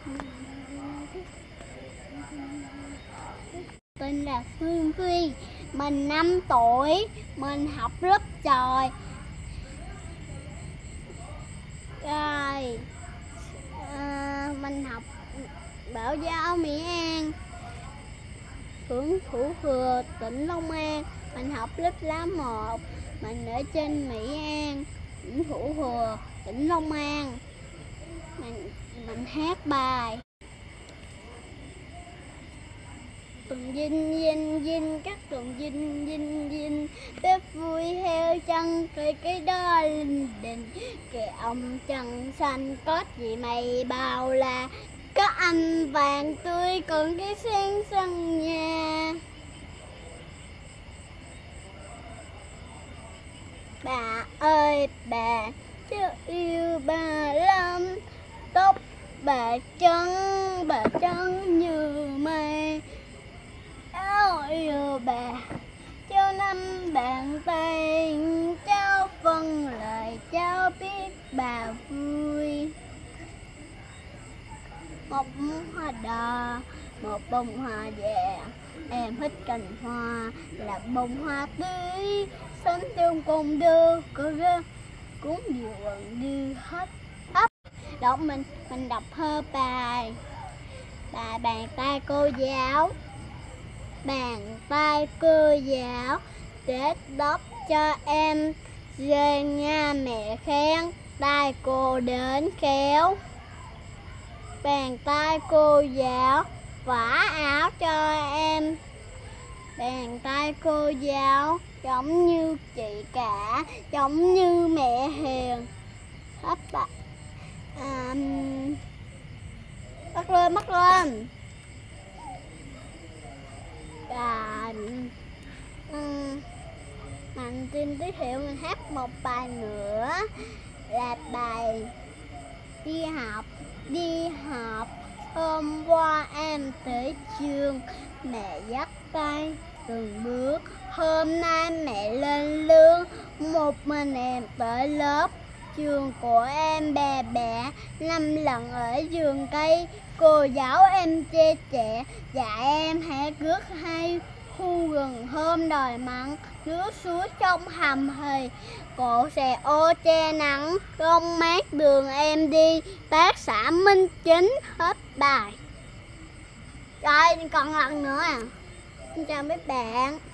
Tên là Phương Phi, mình 5 tuổi, mình học lớp chòi. Rồi, mình học Bảo Giáo Mỹ An, phường Thủ Thừa, tỉnh Long An. Mình học lớp lá 1, mình ở trên Mỹ An, tỉnh Thủ Thừa, tỉnh Long An. Mình hát bài tuần dinh dinh dinh các tuần dinh dinh dinh, bếp vui heo chân cái đó linh đình, kìa ông trăng xanh có gì mày bao la, có anh vàng tươi còn cái sen sân nhà. Bà ơi bà, chứ yêu bà lắm, tóc bà trắng như mây, áo yêu bà trao năm bàn tay, cháu phân lời cháu biết bà vui. Một bông hoa đỏ, một bông hoa vàng, em thích cành hoa là bông hoa tươi, sống trong cùng đưa cô rơ cũng vừa đi hết ấp. Đó mình đọc thơ bài bàn tay cô giáo. Bàn tay cô giáo để đắp cho em, về nhà mẹ khen tay cô đến khéo. Bàn tay cô giáo vả áo cho em, bàn tay cô giáo giống như chị cả, giống như mẹ hiền. Hết bà. Mất lên. Mình xin giới thiệu mình hát một bài nữa là bài đi học. Hôm qua em tới trường, mẹ dắt tay từng bước. Hôm nay mẹ lên lương, một mình em tới lớp. Trường của em bè bẹ, 5 lần ở vườn cây. Cô giáo em che chở, dạy em hát rất hay. Khu rừng hôm đòi mặn, nước suối trong hầm hì. Cổ xe ô che nắng, không mát đường em đi. Bác xã Minh Chính. Hết bài. Rồi còn lần nữa à. Xin chào mấy bạn.